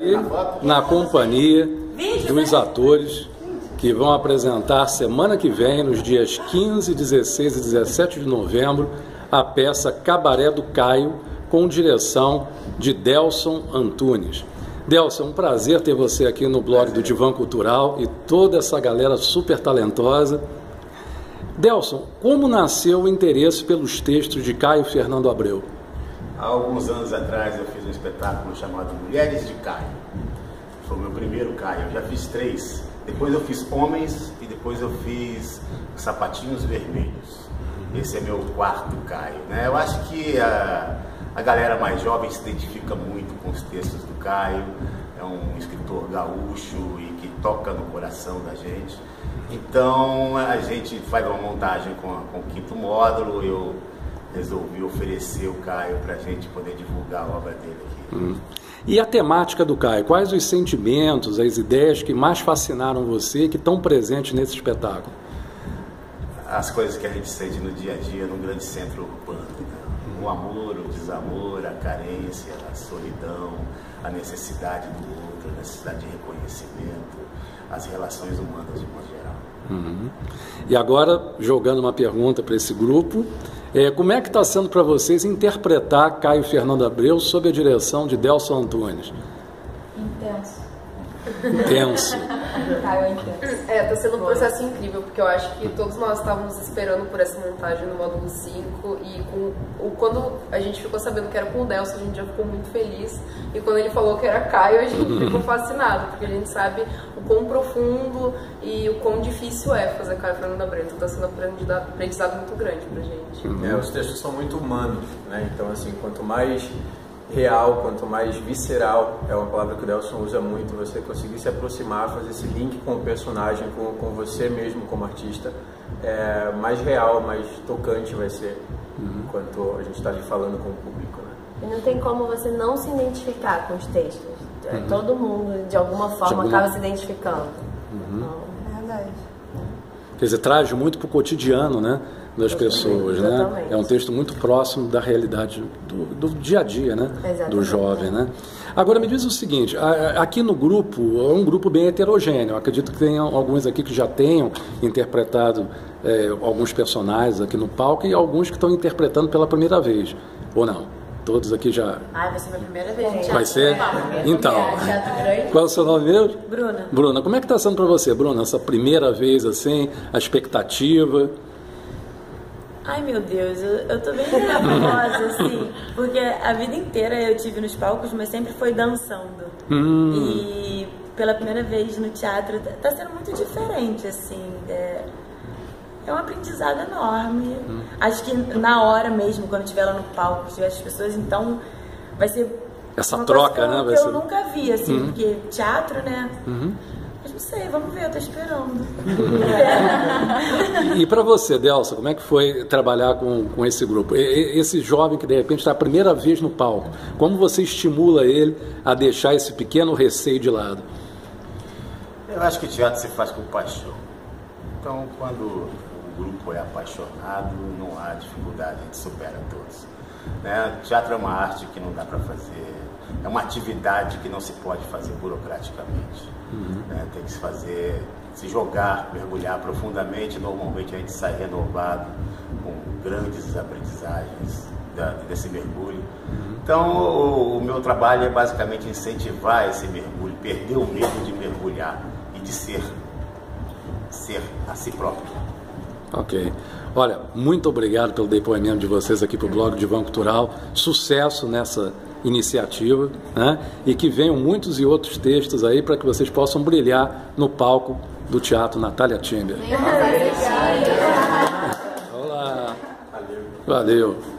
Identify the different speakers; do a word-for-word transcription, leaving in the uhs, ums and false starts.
Speaker 1: E na companhia dos atores que vão apresentar semana que vem, nos dias quinze, dezesseis e dezessete de novembro, a peça Cabaré do Caio, com direção de Delson Antunes. Delson, um prazer ter você aqui no blog do Divã Cultural e toda essa galera super talentosa. Delson, como nasceu o interesse pelos textos de Caio Fernando Abreu?
Speaker 2: Há alguns anos atrás eu fiz um espetáculo chamado Mulheres de Caio. Foi o meu primeiro Caio, eu já fiz três. Depois eu fiz Homens e depois eu fiz Sapatinhos Vermelhos. Esse é meu quarto Caio, né? Eu acho que a, a galera mais jovem se identifica muito com os textos do Caio. É um escritor gaúcho e que toca no coração da gente. Então a gente faz uma montagem com, a, com o quinto módulo. Eu resolvi oferecer o Caio para a gente poder divulgar a obra dele aqui.
Speaker 1: Hum. E a temática do Caio? Quais os sentimentos, as ideias que mais fascinaram você, que estão presentes nesse espetáculo?
Speaker 2: As coisas que a gente sente no dia a dia num grande centro urbano, né? O amor, o desamor, a carência, a solidão, a necessidade do outro, a necessidade de reconhecimento, as relações humanas de modo geral.
Speaker 1: Uhum. E agora, jogando uma pergunta para esse grupo, é, como é que está sendo para vocês interpretar Caio Fernando Abreu sob a direção de Delson Antunes?
Speaker 3: Intenso.
Speaker 1: Intenso.
Speaker 3: Caio é intenso.
Speaker 4: É, está sendo um processo incrível, porque eu acho que todos nós estávamos esperando por essa montagem no módulo cinco e com, o, quando a gente ficou sabendo que era com o Delson, a gente já ficou muito feliz, e quando ele falou que era Caio, a gente ficou fascinado, porque a gente sabe o quão profundo e o quão difícil é fazer Caio Fernando Abreu. Então está sendo um aprendizado muito grande pra gente.
Speaker 5: É, os textos são muito humanos, né? Então assim, quanto mais real, quanto mais visceral, é uma palavra que o Delson usa muito, você conseguir se aproximar, fazer esse link com o personagem, com, com você mesmo como artista, é, mais real, mais tocante vai ser, uhum. enquanto a gente está ali falando com o público, né?
Speaker 6: E não tem como você não se identificar com os textos. Uhum. Todo mundo, de alguma forma,
Speaker 1: alguma...
Speaker 6: acaba se identificando.
Speaker 1: Uhum.
Speaker 6: Então,
Speaker 3: é verdade.
Speaker 1: Quer dizer, traz muito para o cotidiano, né, das pessoas, né? É um texto muito próximo da realidade do, do dia a dia, né? Do jovem, né? Agora me diz o seguinte, aqui no grupo é um grupo bem heterogêneo. Eu acredito que tem alguns aqui que já tenham interpretado é, alguns personagens aqui no palco e alguns que estão interpretando pela primeira vez, ou não? Todos aqui já...
Speaker 3: Ah, vai ser minha primeira vez. Gente.
Speaker 1: Vai ser? Então, qual é o seu nome mesmo?
Speaker 3: Bruna.
Speaker 1: Bruna, como é que está sendo para você, Bruna, essa primeira vez, assim, a expectativa?
Speaker 7: Ai, meu Deus, eu, eu tô bem nervosa, assim, porque a vida inteira eu tive nos palcos, mas sempre foi dançando.
Speaker 1: Hum.
Speaker 7: E pela primeira vez no teatro, tá sendo muito diferente, assim, é... É um aprendizado enorme. Hum. Acho que na hora mesmo, quando estiver lá no palco, tiver as pessoas, então vai ser
Speaker 1: essa
Speaker 7: uma
Speaker 1: troca,
Speaker 7: coisa que,
Speaker 1: né?
Speaker 7: eu,
Speaker 1: Vai
Speaker 7: que
Speaker 1: ser...
Speaker 7: eu nunca vi, assim,
Speaker 1: uhum.
Speaker 7: porque teatro, né?
Speaker 1: Uhum.
Speaker 7: Mas não sei, vamos ver, eu tô esperando.
Speaker 1: E para você, Delson, como é que foi trabalhar com, com esse grupo? Esse jovem que de repente está a primeira vez no palco, como você estimula ele a deixar esse pequeno receio de lado?
Speaker 2: Eu acho que teatro se faz com paixão. Então, quando o grupo é apaixonado, não há dificuldade, a gente supera todos. Né? Teatro é uma arte que não dá para fazer, é uma atividade que não se pode fazer burocraticamente. Uhum. Né? Tem que se fazer, se jogar, mergulhar profundamente. Normalmente a gente sai renovado, com grandes aprendizagens da, desse mergulho. Uhum. Então o, o meu trabalho é basicamente incentivar esse mergulho, perder o medo de mergulhar e de ser, ser a si próprio.
Speaker 1: Ok. Olha, muito obrigado pelo depoimento de vocês aqui para o blog Divã Cultural. Sucesso nessa iniciativa, né? E que venham muitos e outros textos aí para que vocês possam brilhar no palco do Teatro Natália Timber.
Speaker 4: Obrigada.
Speaker 1: Olá. Valeu. Valeu.